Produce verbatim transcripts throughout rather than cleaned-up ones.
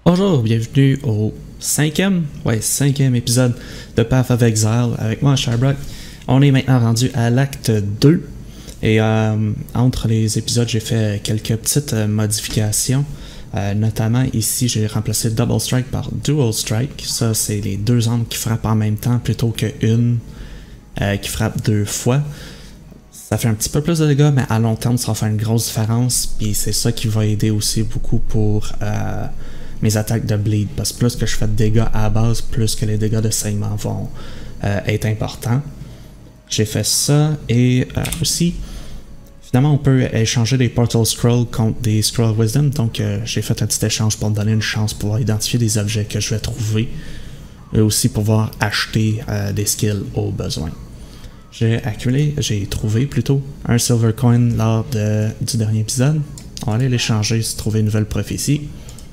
Bonjour, bienvenue au cinquième, ouais, cinquième épisode de Path of Exile avec moi, Sherbrooke. On est maintenant rendu à l'acte deux et euh, entre les épisodes, j'ai fait quelques petites euh, modifications. Euh, notamment ici, j'ai remplacé Double Strike par Dual Strike. Ça, c'est les deux armes qui frappent en même temps plutôt qu'une euh, qui frappe deux fois. Ça fait un petit peu plus de dégâts, mais à long terme, ça va faire une grosse différence. Puis c'est ça qui va aider aussi beaucoup pour euh, mes attaques de bleed. Parce que plus que je fais de dégâts à la base, plus que les dégâts de saignement vont euh, être importants. J'ai fait ça et euh, aussi, finalement, on peut échanger des Portal Scrolls contre des Scroll Wisdom. Donc euh, j'ai fait un petit échange pour me donner une chance pour pouvoir identifier des objets que je vais trouver. Et aussi pouvoir acheter euh, des skills au besoin. J'ai accumulé, j'ai trouvé plutôt un Silver Coin lors de, du dernier épisode. On va aller l'échanger si trouver une nouvelle prophétie.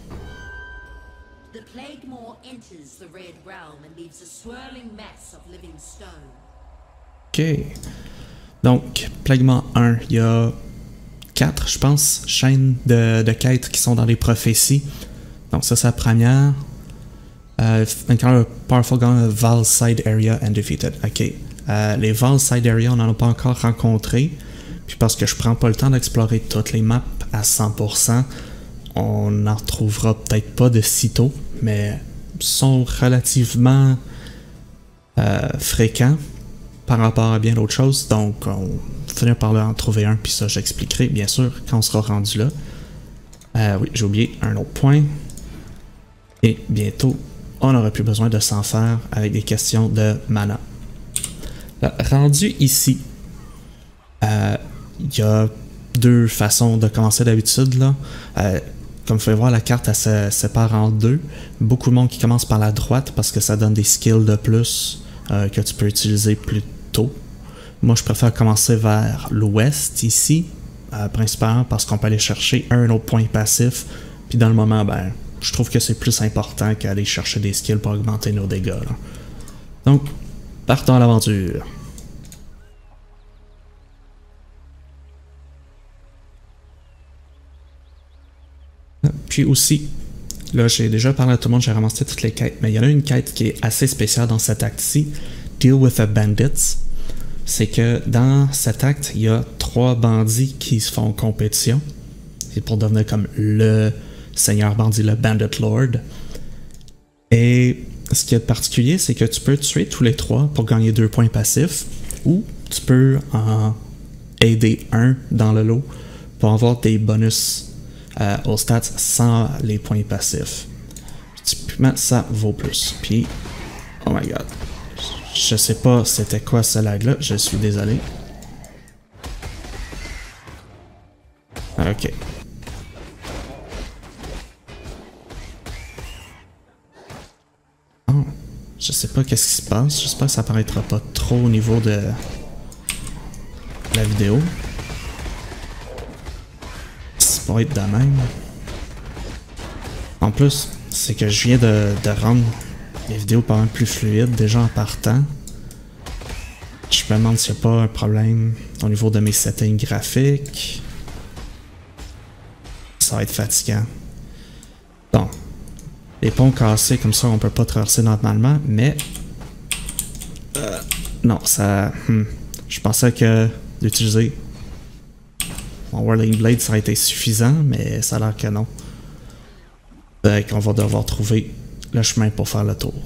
Ok. Donc, Plaguement un, il y a quatre, je pense, chaînes de, de quêtes qui sont dans les prophéties. Donc ça, c'est la première. Euh, Encounter a powerful gun of Val Side Area and defeated. Ok. Euh, les Val Side Area, on n'en a pas encore rencontré. Puis parce que je prends pas le temps d'explorer toutes les maps à cent pour cent, on n'en retrouvera peut-être pas de sitôt, mais sont relativement euh, fréquents par rapport à bien d'autres choses. Donc, on va finir par en trouver un, puis ça, j'expliquerai bien sûr quand on sera rendu là. Euh, oui, j'ai oublié un autre point. Et bientôt, on n'aura plus besoin de s'en faire avec des questions de mana. Là, rendu ici, il euh, y a deux façons de commencer d'habitude. là. Euh, comme vous pouvez voir, la carte elle se sépare en deux. Beaucoup de monde qui commence par la droite parce que ça donne des skills de plus euh, que tu peux utiliser plus tôt. Moi, je préfère commencer vers l'ouest ici, euh, principalement parce qu'on peut aller chercher un autre point passif. Puis dans le moment, ben, je trouve que c'est plus important qu'aller chercher des skills pour augmenter nos dégâts. Là. Donc, partons à l'aventure. Puis aussi, là j'ai déjà parlé à tout le monde, j'ai ramassé toutes les quêtes, mais il y en a une quête qui est assez spéciale dans cet acte-ci, Deal with the Bandits. C'est que dans cet acte, il y a trois bandits qui se font compétition. C'est pour devenir comme le seigneur bandit, le Bandit Lord. Et ce qui est particulier, c'est que tu peux tuer tous les trois pour gagner deux points passifs, ou tu peux en aider un dans le lot pour avoir des bonus euh, aux stats sans les points passifs. Typiquement, ça vaut plus. Puis, oh my god, je sais pas c'était quoi ce lag-là, je suis désolé. Ok. Oh, je sais pas qu'est-ce qui se passe, j'espère que ça apparaîtra pas trop au niveau de la vidéo. Ça va être de même. En plus, c'est que je viens de, de rendre les vidéos pas mal plus fluides déjà en partant. Je me demande s'il n'y a pas un problème au niveau de mes settings graphiques. Ça va être fatigant. Bon. Les ponts cassés comme ça, on peut pas traverser normalement, mais... Euh, non, ça... Hmm, je pensais que d'utiliser mon Whirling Blade, ça aurait été suffisant, mais ça a l'air que non. Euh, qu'on va devoir trouver le chemin pour faire le tour.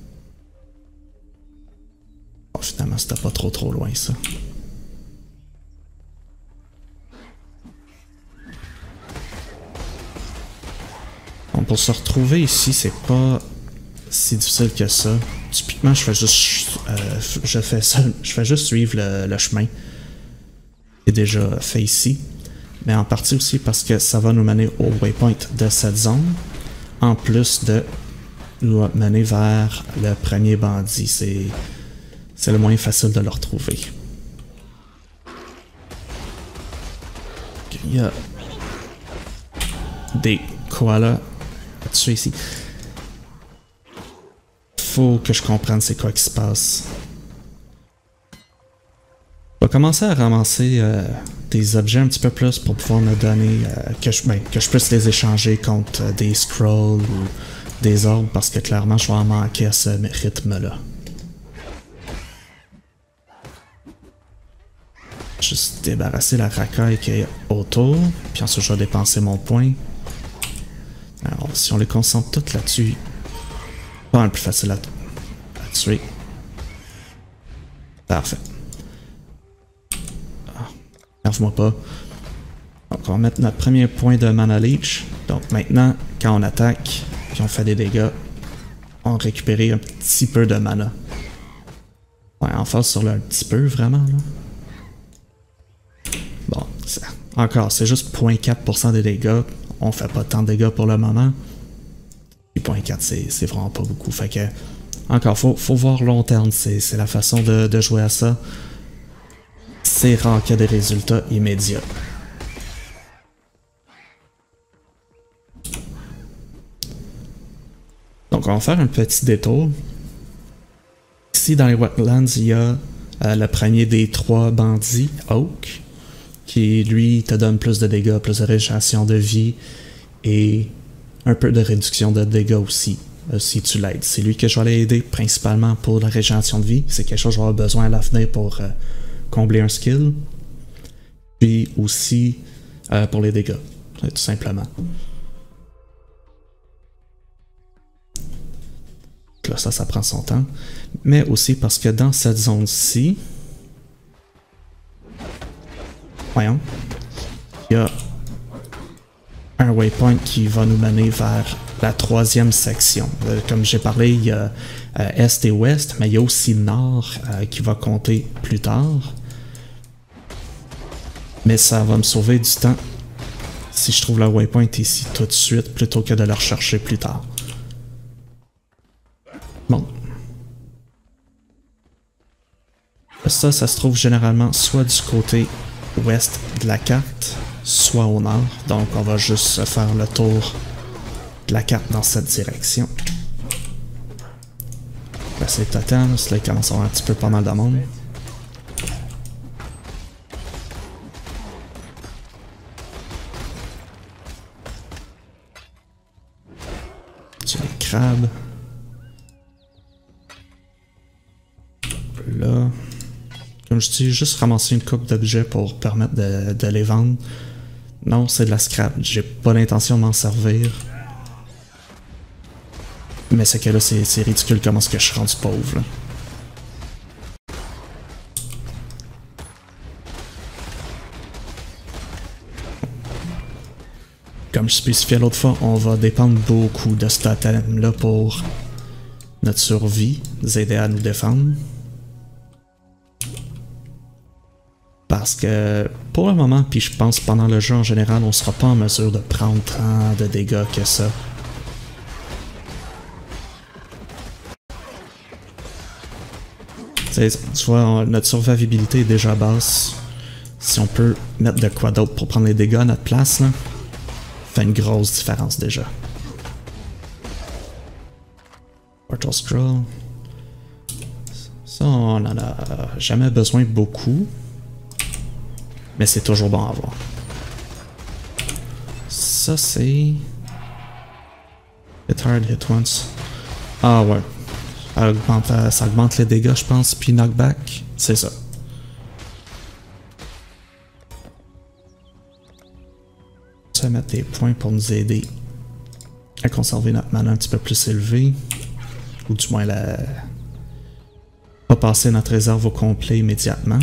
Bon, finalement, c'était pas trop trop loin, ça. Bon, pour se retrouver ici, c'est pas si difficile que ça. Typiquement, je fais juste, euh, je fais ça, je fais juste suivre le, le chemin qui est déjà fait ici. Mais en partie aussi parce que ça va nous mener au waypoint de cette zone, en plus de nous mener vers le premier bandit. C'est c'est le moins facile de le retrouver. Il y a des koalas à tuer ici. Faut que je comprenne c'est quoi qui se passe. On va commencer à ramasser euh, des objets un petit peu plus pour pouvoir me donner, euh, que, je, ben, que je puisse les échanger contre euh, des scrolls ou des orbes, parce que clairement je vais en manquer à ce rythme-là. Juste débarrasser la racaille qui est autour, puis ensuite je vais dépenser mon point. Alors si on les concentre toutes là-dessus, pas mal plus facile à, à tuer. Parfait. Nerve-moi pas. Donc on va mettre notre premier point de mana leech. Donc maintenant, quand on attaque, puis on fait des dégâts, on récupère un petit peu de mana. Ouais, en face sur le un petit peu vraiment là. Bon, ça, encore, c'est juste zéro virgule quatre pour cent des dégâts. On fait pas tant de dégâts pour le moment. Et zéro virgule quatre, c'est vraiment pas beaucoup. Fait que, encore, faut, faut voir long terme. C'est la façon de, de jouer à ça. C'est rare qu'il y ait des résultats immédiats. Donc, on va faire un petit détour. Ici, dans les Wetlands, il y a euh, le premier des trois bandits, Oak, qui, lui, te donne plus de dégâts, plus de régénération de vie et un peu de réduction de dégâts aussi, euh, si tu l'aides. C'est lui que je vais aller aider principalement pour la régénération de vie. C'est quelque chose que je vais avoir besoin à l'avenir pour euh, combler un skill. Puis aussi euh, pour les dégâts, tout simplement. Là, ça, ça prend son temps. Mais aussi parce que dans cette zone-ci, voyons, il y a un waypoint qui va nous mener vers la troisième section. Euh, comme j'ai parlé, il y a euh, Est et Ouest, mais il y a aussi Nord euh, qui va compter plus tard. Mais ça va me sauver du temps si je trouve le waypoint ici tout de suite plutôt que de le rechercher plus tard. Bon. Ça, ça se trouve généralement soit du côté ouest de la carte, soit au nord. Donc on va juste faire le tour de la carte dans cette direction. Là c'est total, là il commence à avoir un petit peu pas mal de monde. Tu les crabes. Là. Comme je dis, juste ramasser une coupe d'objets pour permettre de, de les vendre. Non, c'est de la scrap. J'ai pas l'intention de m'en servir. Mais c'est que là, c'est ridicule comment est-ce que je suis rendu pauvre. Là. Comme je spécifiais l'autre fois, on va dépendre beaucoup de ce totem-là pour notre survie, nous aider à nous défendre. Parce que pour le moment, puis je pense pendant le jeu en général, on sera pas en mesure de prendre tant de dégâts que ça. T'sais, tu vois, notre survivabilité est déjà basse. Si on peut mettre de quoi d'autre pour prendre les dégâts à notre place, là, fait une grosse différence déjà. Portal Scroll. Ça, on en a jamais besoin beaucoup. Mais c'est toujours bon à voir. Ça, c'est... Hit hard, hit once. Ah ouais. Ça augmente, ça augmente les dégâts, je pense, puis knockback. C'est ça. Ça va mettre des points pour nous aider à conserver notre mana un petit peu plus élevé. Ou du moins, la... pas passer notre réserve au complet immédiatement.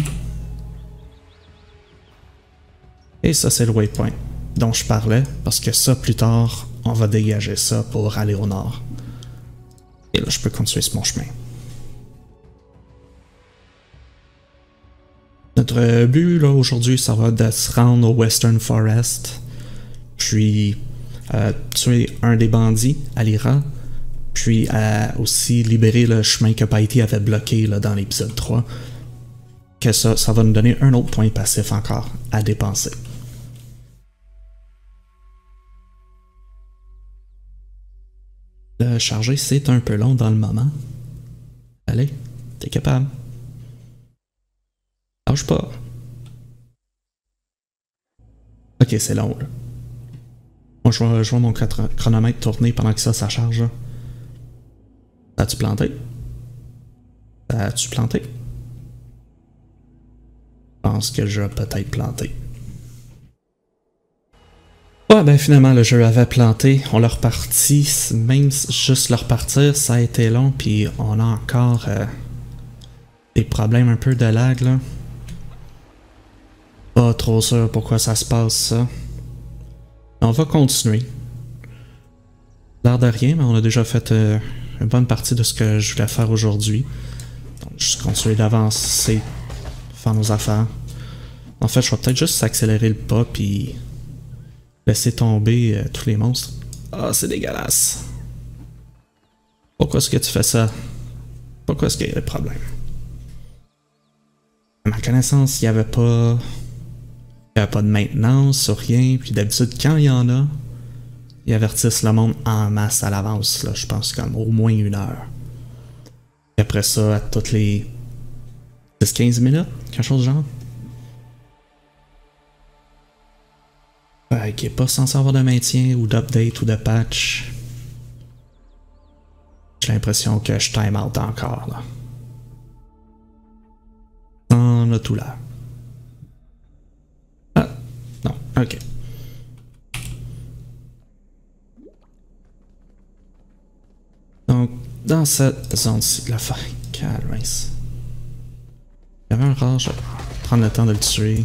Et ça, c'est le waypoint dont je parlais, parce que ça, plus tard, on va dégager ça pour aller au nord. Et là, je peux continuer sur mon chemin. Notre but, là, aujourd'hui, ça va de se rendre au Western Forest, puis euh, tuer un des bandits, Alira, puis euh, aussi libérer le chemin que Paiti avait bloqué là, dans l'épisode trois. Que ça, ça va nous donner un autre point passif encore à dépenser. Le charger, c'est un peu long dans le moment. Allez, t'es capable. Lâche pas. Ok, c'est long, là. Moi, je vois, je vois mon chronomètre tourner pendant que ça, ça charge, là. As-tu planté? As-tu planté? Je pense que je vais peut-être planter. Ouais, ben finalement, le jeu avait planté. On l'a reparti. Même juste le repartir, ça a été long. Puis on a encore euh, des problèmes un peu de lag, là. Pas trop sûr pourquoi ça se passe, ça. On va continuer. L'air de rien, mais on a déjà fait euh, une bonne partie de ce que je voulais faire aujourd'hui. Donc, juste continuer d'avancer, faire nos affaires. En fait, je vais peut-être juste accélérer le pas, puis laisser tomber euh, tous les monstres. Ah, oh, c'est dégueulasse. Pourquoi est-ce que tu fais ça? Pourquoi est-ce qu'il y a des problèmes? À ma connaissance, il n'y avait pas... Il n'y avait pas de maintenance ou rien, puis d'habitude, quand il y en a, ils avertissent le monde en masse à l'avance, là, je pense comme au moins une heure. Et après ça, à toutes les dix à quinze minutes, quelque chose de genre. Fait qu'il n'est pas censé avoir de maintien ou d'update ou de patch. J'ai l'impression que je time out encore, là. On a tout là. Ah, non, ok. Donc, dans cette zone-ci de la faille, calme. Il y avait un rare, je vais prendre le temps de le tuer.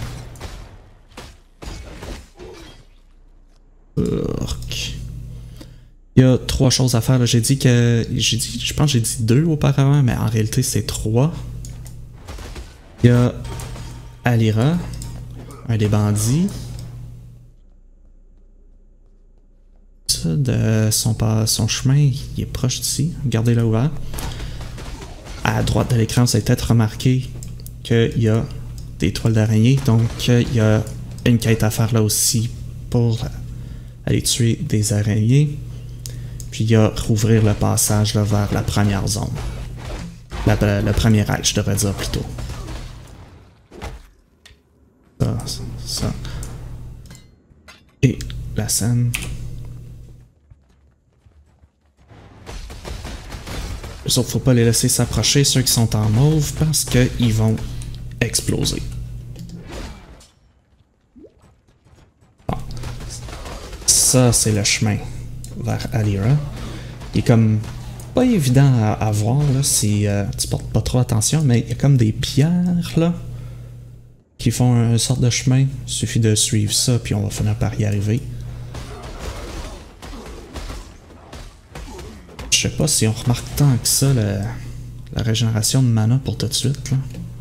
Urk. Il y a trois choses à faire. J'ai dit que. J'ai dit. Je pense que j'ai dit deux auparavant, mais en réalité c'est trois. Il y a Alira, un des bandits. De son, son chemin, il est proche d'ici. Regardez-le ouvert. À droite de l'écran, vous avez peut-être remarqué qu'il y a des toiles d'araignée. Donc, il y a une quête à faire là aussi pour aller tuer des araignées. Puis, il y a rouvrir le passage là, vers la première zone. La, la, le premier rail, je devrais dire plutôt. Ça, ça. Et la scène. Sauf qu'il ne faut pas les laisser s'approcher, ceux qui sont en mauve, parce qu'ils vont exploser. Bon. Ça, c'est le chemin vers Alira. Il est comme pas évident à, à voir là, si euh, tu portes pas trop attention, mais il y a comme des pierres là qui font une sorte de chemin. Il suffit de suivre ça, puis on va finir par y arriver. Je sais pas si on remarque tant que ça le, la régénération de mana pour tout de suite. Là.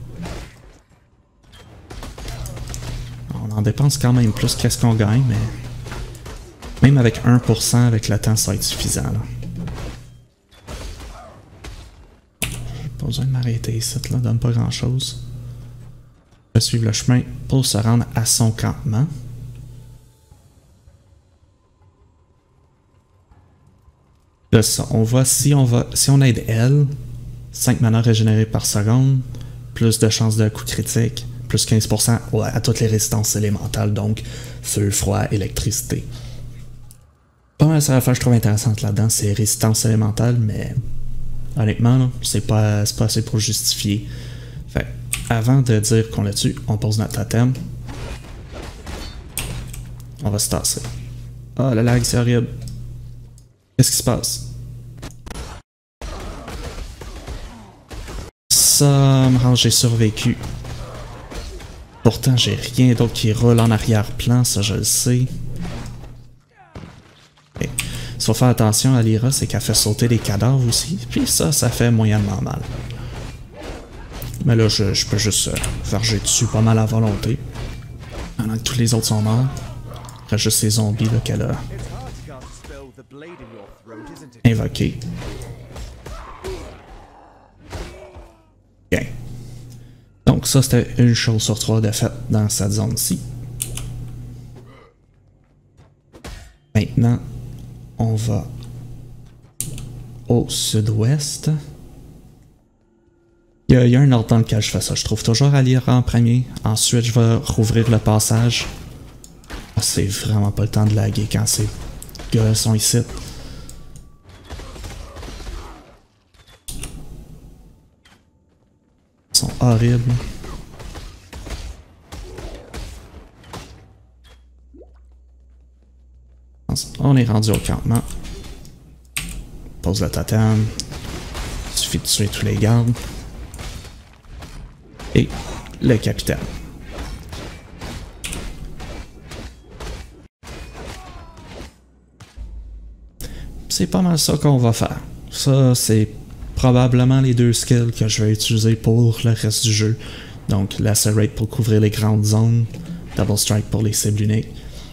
On en dépense quand même plus qu'est-ce qu'on gagne, mais même avec un pour cent avec le temps, ça va être suffisant. Là. J'ai pas besoin de m'arrêter ici, là, donne pas grand chose. Je vais suivre le chemin pour se rendre à son campement. Là, ça, on voit si on va si on aide elle, cinq mana régénérés par seconde, plus de chances de coup critique, plus quinze pour cent à toutes les résistances élémentales, donc feu, froid, électricité. Pas mal ça affaire que je trouve intéressante là-dedans, c'est résistance élémentale, mais honnêtement, c'est pas, pas assez pour justifier. Fait, avant de dire qu'on l'a tue, on pose notre totem. On va se tasser. Ah, oh, le lag, c'est horrible. Qu'est-ce qui se passe? Ça me rend, j'ai survécu. Pourtant, j'ai rien d'autre qui roule en arrière-plan, ça je le sais. Okay. Il faut faire attention à Alira, c'est qu'elle fait sauter les cadavres aussi. Puis ça, ça fait moyennement mal. Mais là, je, je peux juste euh, varger dessus pas mal à volonté. Pendant que tous les autres sont morts. Il reste juste ces zombies là qu'elle a invoqués. Ok. Donc ça, c'était une chose sur trois de fait dans cette zone-ci. Maintenant, on va au sud-ouest. Il y, y a un ordre dans lequel je fais ça. Je trouve toujours Alira en premier. Ensuite, je vais rouvrir le passage C'est vraiment pas le temps de laguer quand ces gars sont ici. Ils sont horribles. On est rendu au campement. Pose le totem. Il suffit de tuer tous les gardes. Et le capitaine. C'est pas mal ça qu'on va faire. Ça, c'est probablement les deux skills que je vais utiliser pour le reste du jeu. Donc, Lacerate pour couvrir les grandes zones, Double Strike pour les cibles uniques.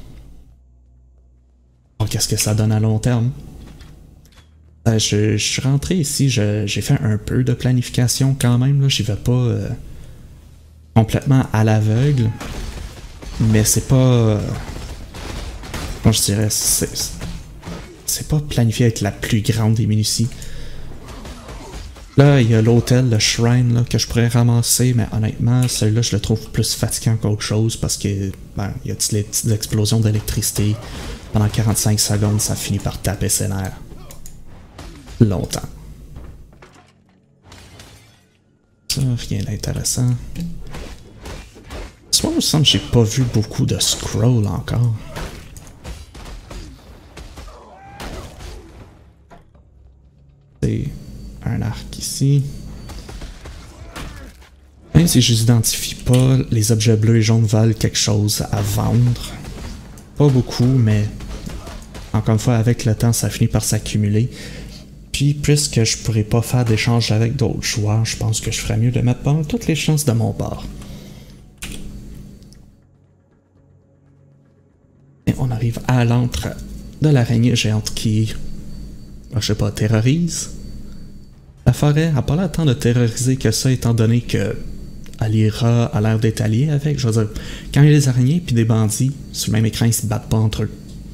Oh, qu'est-ce que ça donne à long terme? Euh, je, je suis rentré ici, j'ai fait un peu de planification quand même, j'y vais pas euh, complètement à l'aveugle, mais c'est pas... Euh, comment je dirais, c'est... C'est pas planifié avec la plus grande des minuties. Là, il y a l'hôtel, le shrine, là, que je pourrais ramasser, mais honnêtement, celui-là, je le trouve plus fatigant qu'autre chose parce que, ben, il y a des petites explosions d'électricité. Pendant quarante-cinq secondes, ça finit par taper ses nerfs. Longtemps. Ça, rien d'intéressant. Soit il me semble que j'ai pas vu beaucoup de scrolls encore. C'est un arc ici. Même si je les identifie pas, les objets bleus et jaunes valent quelque chose à vendre. Pas beaucoup, mais encore une fois, avec le temps, ça finit par s'accumuler. Puis, puisque je pourrais pas faire d'échange avec d'autres joueurs, je pense que je ferais mieux de mettre pas toutes les chances de mon bord. Et on arrive à l'antre de l'araignée géante qui, je sais pas, terrorise. La forêt a pas l'air tant de terroriser que ça, étant donné que Alira a l'air d'être alliée avec. Je veux dire, quand il y a des araignées puis des bandits, sur le même écran, ils se battent pas entre eux.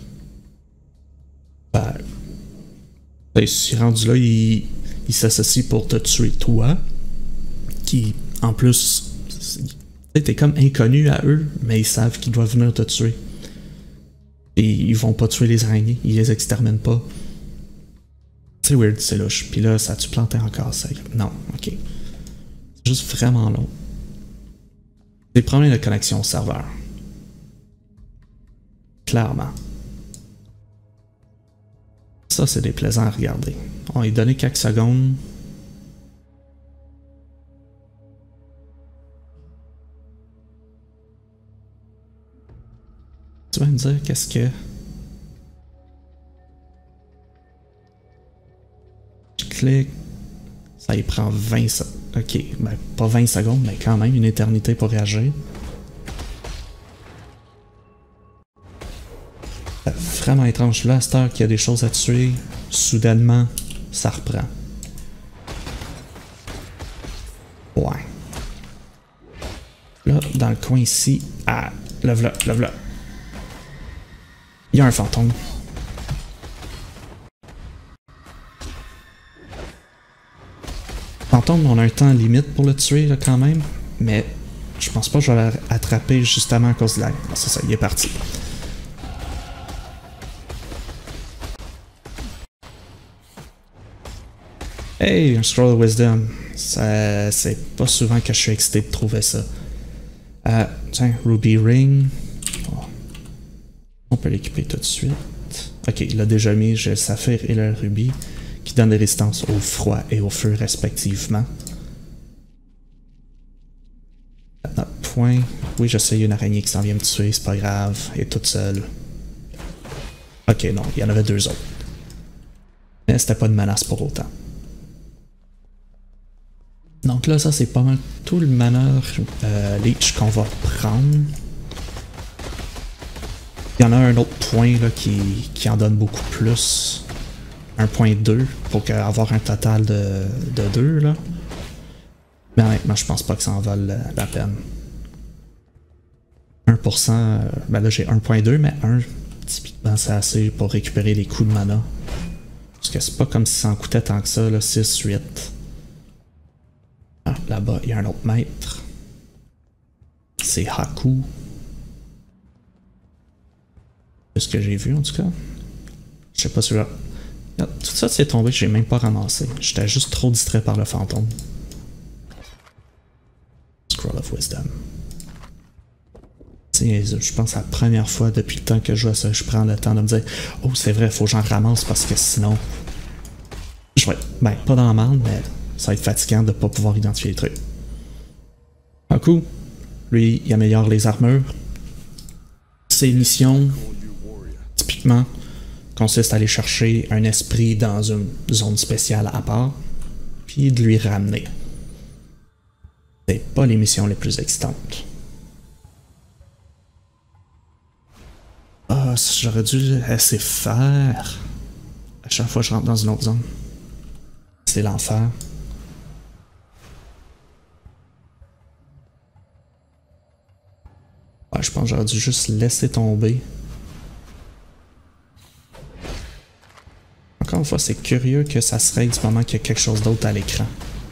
Ben, ben si rendu là, ils il s'associent pour te tuer toi, qui, en plus, t'es comme inconnu à eux, mais ils savent qu'ils doivent venir te tuer. Et ils vont pas tuer les araignées, ils les exterminent pas. C'est weird, c'est louche. Puis là, ça a-tu planté encore, ça? Non, ok. C'est juste vraiment long. Des problèmes de connexion au serveur. Clairement. Ça, c'est déplaisant à regarder. On lui donné quelques secondes. Tu vas me dire qu'est-ce que... Je clique. Ça y prend vingt secondes. Ok, ben pas vingt secondes, mais quand même une éternité pour réagir. C'est vraiment étrange. Là, à cette heure qu'il y a des choses à tuer, soudainement, ça reprend. Ouais. Là, dans le coin ici, ah, là, là, là, là. Il y a un fantôme. Fantôme, on a un temps limite pour le tuer, là, quand même, mais je pense pas que je vais l'attraper justement à cause de la... C'est ça, il est parti. Hey, un scroll of wisdom. C'est pas souvent que je suis excité de trouver ça. Euh, tiens, Ruby Ring. Oh. On peut l'équiper tout de suite. Ok, il a déjà mis le saphir et le rubis, qui donnent des résistances au froid et au feu respectivement. Notre point. Oui, je sais, il y a une araignée qui s'en vient me tuer, c'est pas grave, elle est toute seule. Ok, non, il y en avait deux autres. Mais c'était pas une menace pour autant. Donc là, ça c'est pas mal tout le mana euh, leech qu'on va prendre. Il y en a un autre point là, qui, qui en donne beaucoup plus. un point deux pour avoir un total de, de deux là. Mais honnêtement, je pense pas que ça en vale la, la peine. un pour cent, euh, ben là j'ai un point deux, mais un, typiquement c'est assez pour récupérer les coups de mana. Parce que c'est pas comme si ça en coûtait tant que ça, là, six, huit. Ah, là-bas, il y a un autre maître. C'est Haku. ce que j'ai vu en tout cas. Je sais pas si là. Tout ça c'est tombé, j'ai même pas ramassé. J'étais juste trop distrait par le fantôme. Scroll of Wisdom. Je pense que la première fois depuis le temps que je joue à ça, je prends le temps de me dire oh c'est vrai, faut que j'en ramasse parce que sinon je vais être, ben pas dans la merde, mais ça va être fatigant de pas pouvoir identifier les trucs. Un coup, lui il améliore les armures. Ses missions, typiquement, consistent à aller chercher un esprit dans une zone spéciale à part, puis de lui ramener. C'est pas les missions les plus excitantes. Ah, j'aurais dû laisser faire. À chaque fois que je rentre dans une autre zone. C'est l'enfer. Ouais, je pense que j'aurais dû juste laisser tomber. Encore une fois, c'est curieux que ça se règle du moment qu'il y a quelque chose d'autre à l'écran.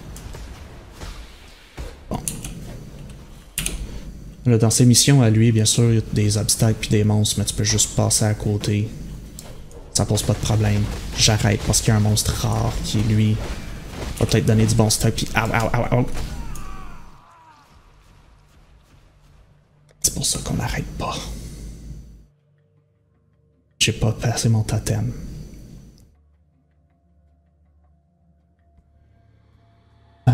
Bon. Là, dans ses missions à lui, bien sûr, il y a des obstacles puis des monstres, mais tu peux juste passer à côté. Ça pose pas de problème. J'arrête parce qu'il y a un monstre rare qui, lui, va peut-être donner du bon stock puis au, au, au, au. C'est pour ça qu'on n'arrête pas. J'ai pas passé mon totem. Euh...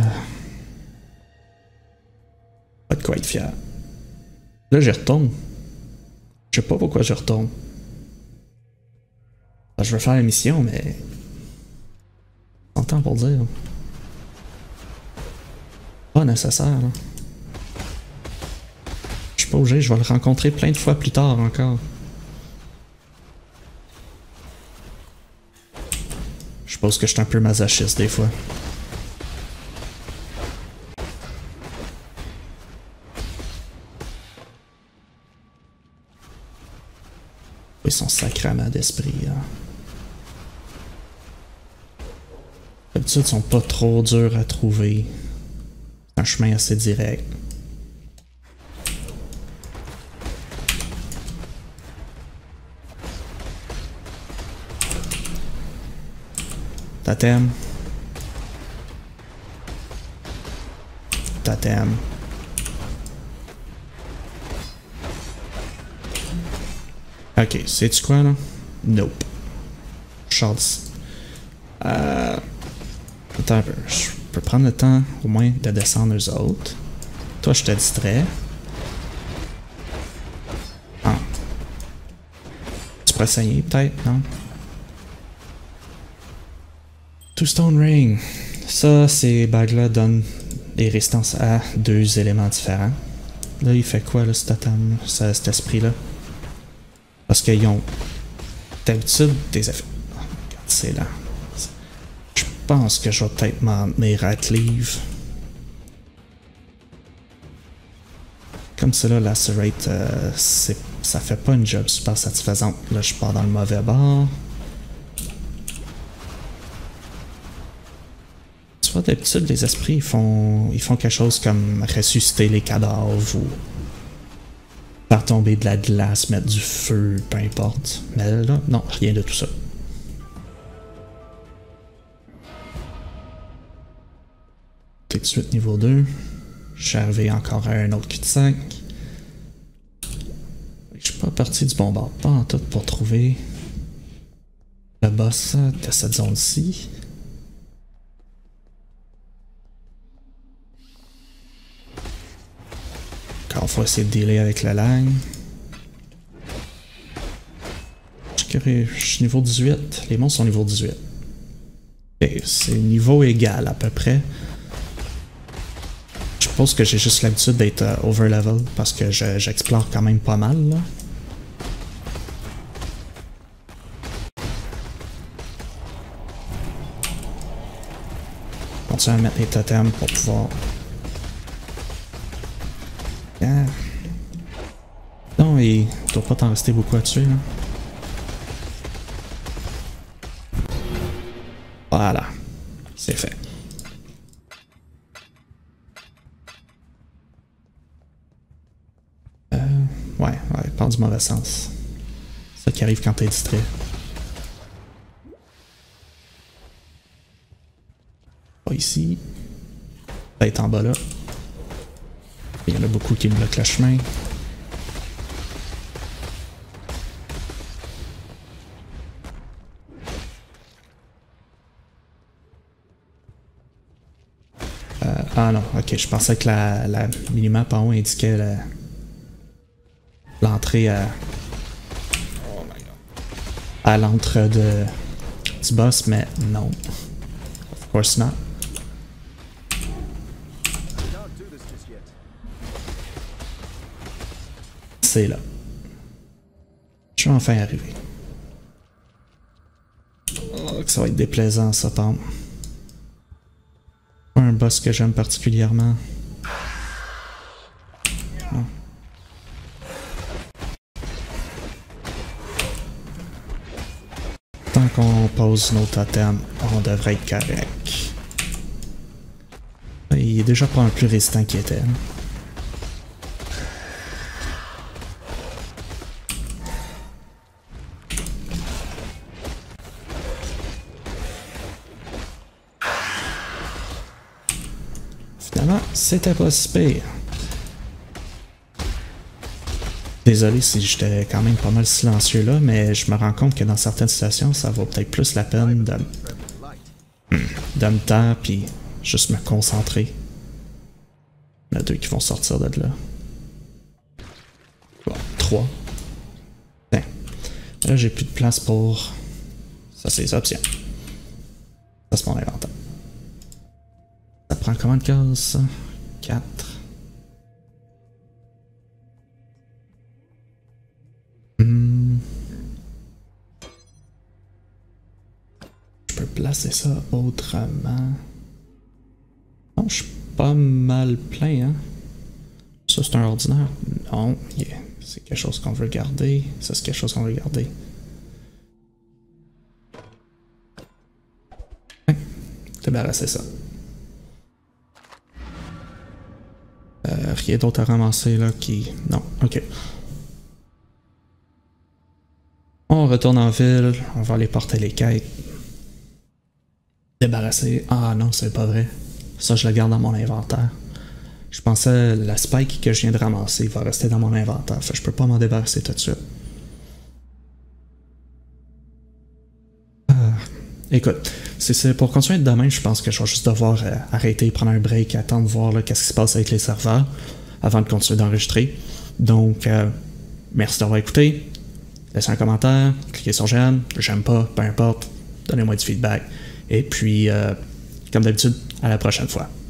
Pas de quoi être fier. Là, j'y retourne. Je sais pas pourquoi je retourne. Je veux faire la mission, mais... Sans temps pour dire. Pas nécessaire, là. Je suis pas obligé, je vais le rencontrer plein de fois plus tard encore. Je suppose que je suis un peu masochiste des fois. Ils sont sacrément d'esprit. Hein. D'habitude, ils sont pas trop durs à trouver. C'est un chemin assez direct. Totem. Totem. Ok, sais-tu quoi là? Nope. Charles. Euh. Attends un peu. Je peux prendre le temps au moins de descendre eux autres. Toi, je te distrais. Ah. Tu pourrais saigner peut-être, non? Two Stone Ring. Ça, ces bagues-là donnent des résistances à deux éléments différents. Là, il fait quoi, là, cet totem, cet esprit-là? Parce qu'ils ont d'habitude des effets. Oh, regarde, c'est là. Je pense que je vais peut-être m'en tenir à Cleave. Comme cela, Lacerate, euh, ça fait pas une job super satisfaisante. Là, je pars dans le mauvais bord. Tu vois, d'habitude, les esprits, ils font, ils font quelque chose comme ressusciter les cadavres ou faire tomber de la glace, mettre du feu, peu importe. Mais là, non, rien de tout ça. Tout de suite, niveau deux. Je suis arrivé encore à un autre cul-de-sac. Je suis pas parti du bon bord, pas en tout pour trouver le boss de cette zone-ci. Encore faut essayer de dealer avec la lag. Je suis niveau dix-huit. Les monstres sont niveau dix-huit. Okay, c'est niveau égal à peu près. Je suppose que j'ai juste l'habitude d'être uh, overlevel parce que j'explore quand même pas mal là. Continue à mettre les totems pour pouvoir... Ah. Non, il doit pas t'en rester beaucoup à tuer là. Voilà, c'est fait. Euh, ouais, ouais, part du mauvais sens. Ça qui arrive quand t'es distrait. Pas ici. Peut-être en bas là. Il y en a beaucoup qui me bloquent le chemin. Euh, ah non, ok, je pensais que la, la minimap en haut indiquait l'entrée à, à l'entre de du boss, mais non. Of course not. C'est là. Je vais enfin arriver. Oh, que ça va être déplaisant, ça, tombe. Pas un boss que j'aime particulièrement. Non. Tant qu'on pose nos totems, on devrait être correct. Il est déjà pas un plus résistant qu'il était. Finalement, c'était pas si pire. Désolé si j'étais quand même pas mal silencieux là, mais je me rends compte que dans certaines situations, ça vaut peut-être plus la peine de, de me taire puis juste me concentrer. Il y en a deux qui vont sortir de là. Bon, trois. Tiens. Là, j'ai plus de place pour... Ça, c'est les options. Ça, c'est mon inventaire. Ça prend combien de cases, ça? quatre. Hmm. Je peux placer ça autrement. Non, je suis pas mal plein, hein. Ça, c'est un ordinaire. Non, yeah. C'est quelque chose qu'on veut garder. Ça, c'est quelque chose qu'on veut garder. Ouais. Débarrasser ça. Euh, rien d'autre à ramasser là qui... Non, ok. On retourne en ville, on va aller porter les quêtes. Débarrasser... Ah non, c'est pas vrai. Ça, je le garde dans mon inventaire. Je pensais la spike que je viens de ramasser va rester dans mon inventaire. Fait que je peux pas m'en débarrasser tout de suite. Euh, écoute, si c'est pour continuer de demain, je pense que je vais juste devoir euh, arrêter, prendre un break, attendre voir qu'est-ce qui se passe avec les serveurs avant de continuer d'enregistrer. Donc, euh, merci d'avoir écouté. Laissez un commentaire, cliquez sur j'aime, j'aime pas, peu importe, donnez-moi du feedback. Et puis, euh, comme d'habitude, à la prochaine fois.